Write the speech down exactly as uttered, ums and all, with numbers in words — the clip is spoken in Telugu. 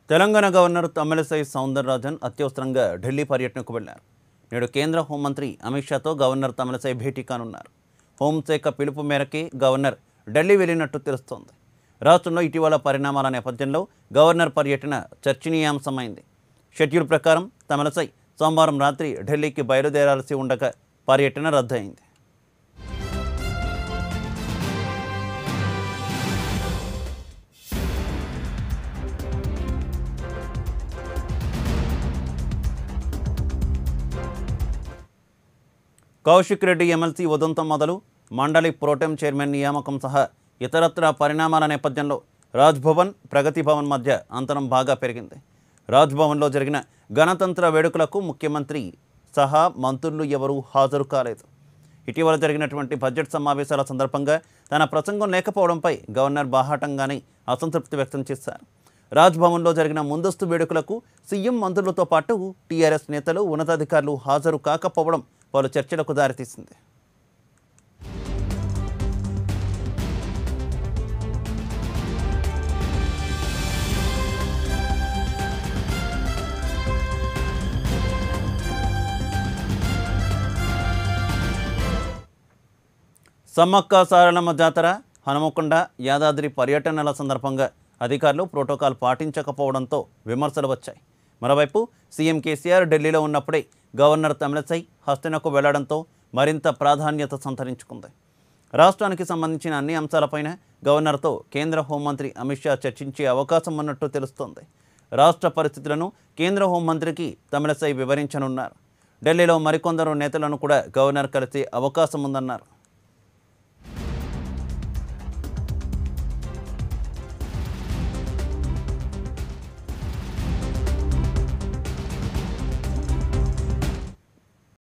తెలంగాణ గవర్నర్ తమిళిసై సౌందరరాజన్ అత్యవసరంగా ఢిల్లీ పర్యటనకు వెళ్లారు. నేడు కేంద్ర హోంమంత్రి అమిత్ షాతో గవర్నర్ తమిళిసై భేటీ కానున్నారు. హోంశాఖ పిలుపు మేరకే గవర్నర్ ఢిల్లీ వెళ్లినట్టు తెలుస్తోంది. రాష్ట్రంలో ఇటీవల పరిణామాల నేపథ్యంలో గవర్నర్ పర్యటన చర్చనీయాంశమైంది. షెడ్యూల్ ప్రకారం తమిళిసై సోమవారం రాత్రి ఢిల్లీకి బయలుదేరాల్సి ఉండగా పర్యటన రద్దయింది. కౌశిక్ రెడ్డి ఎమ్మెల్సీ ఉదంతం మొదలు మండలి ప్రోటెం చైర్మన్ నియామకం సహా ఇతరత్ర పరిణామాల నేపథ్యంలో రాజ్భవన్ ప్రగతి భవన్ మధ్య అంతరం బాగా పెరిగింది. రాజ్భవన్లో జరిగిన గణతంత్ర వేడుకలకు ముఖ్యమంత్రి సహా మంత్రులు ఎవరూ హాజరు కాలేదు. ఇటీవల జరిగినటువంటి బడ్జెట్ సమావేశాల సందర్భంగా తన ప్రసంగం లేకపోవడంపై గవర్నర్ బాహాటంగానే అసంతృప్తి వ్యక్తం చేశారు. రాజ్భవన్లో జరిగిన ముందస్తు వేడుకలకు సీఎం మంత్రులతో పాటు టీఆర్ఎస్ నేతలు ఉన్నతాధికారులు హాజరు కాకపోవడం పలు చర్చలకు దారితీసింది. సమ్మక్క సారలమ్మ జాతర, హనుమకొండ, యాదాద్రి పర్యటనల సందర్భంగా అధికారులు ప్రోటోకాల్ పాటించకపోవడంతో విమర్శలు వచ్చాయి. మరోవైపు సీఎం కేసీఆర్ ఢిల్లీలో ఉన్నప్పుడే గవర్నర్ తమిళిసై హస్తినకు వెళ్లడంతో మరింత ప్రాధాన్యత సంతరించుకుంది. రాష్ట్రానికి సంబంధించిన అన్ని అంశాలపైన గవర్నర్తో కేంద్ర హోంమంత్రి అమిత్ షా చర్చించే అవకాశం ఉన్నట్టు తెలుస్తోంది. రాష్ట్ర పరిస్థితులను కేంద్ర హోంమంత్రికి తమిళిసై వివరించనున్నారు. ఢిల్లీలో మరికొందరు నేతలను కూడా గవర్నర్ కలిసే అవకాశం ఉందన్నారు.